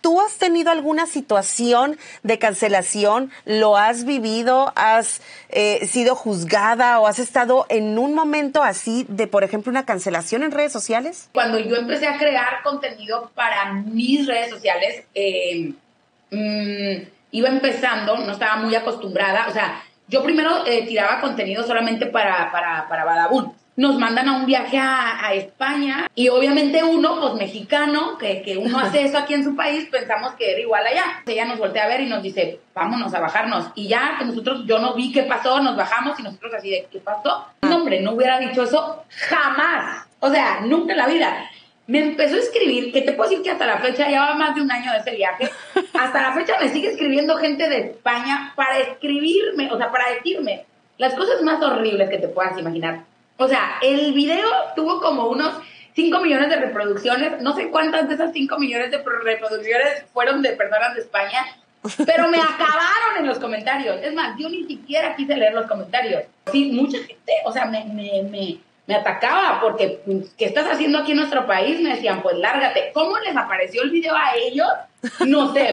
¿Tú has tenido alguna situación de cancelación? ¿Lo has vivido? ¿Has sido juzgada o has estado en un momento así de, por ejemplo, una cancelación en redes sociales? Cuando yo empecé a crear contenido para mis redes sociales, iba empezando, no estaba muy acostumbrada. O sea, yo primero tiraba contenido solamente para Badabun. Nos mandan a un viaje a España y obviamente uno, pues mexicano, que uno hace eso aquí en su país, pensamos que era igual allá. Ella nos voltea a ver y nos dice, vámonos a bajarnos. Y ya que nosotros, yo no vi qué pasó, nos bajamos y nosotros así de, ¿qué pasó? No, hombre, no hubiera dicho eso jamás. O sea, nunca en la vida. Me empezó a escribir, que te puedo decir que hasta la fecha, ya va más de un año de ese viaje, hasta la fecha me sigue escribiendo gente de España para escribirme, o sea, para decirme las cosas más horribles que te puedas imaginar. O sea, el video tuvo como unos 5 millones de reproducciones. No sé cuántas de esas 5 millones de reproducciones fueron de personas de España, pero me acabaron en los comentarios. Es más, yo ni siquiera quise leer los comentarios. Sí, mucha gente, o sea, me atacaba porque, ¿qué estás haciendo aquí en nuestro país? Me decían, pues lárgate. ¿Cómo les apareció el video a ellos? No sé.